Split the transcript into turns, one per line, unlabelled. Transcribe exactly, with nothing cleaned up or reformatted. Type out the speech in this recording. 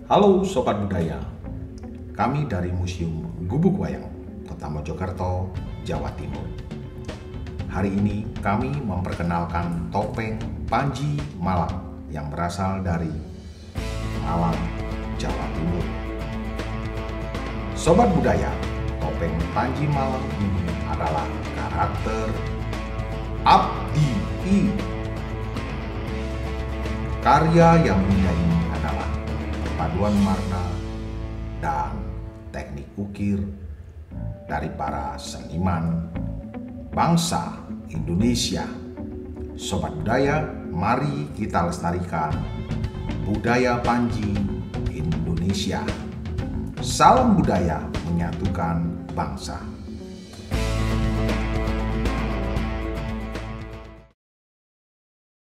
Halo Sobat Budaya, kami dari Museum Gubuk Wayang, Kota Mojokerto, Jawa Timur. Hari ini kami memperkenalkan topeng Panji Malang yang berasal dari Malang, Jawa Timur. Sobat Budaya, topeng Panji Malang ini adalah karakter Abdi I. Karya yang mulia ini adalah perpaduan warna dan teknik ukir dari para seniman bangsa Indonesia. Sobat Budaya, mari kita lestarikan budaya Panji Indonesia. Salam budaya menyatukan bangsa.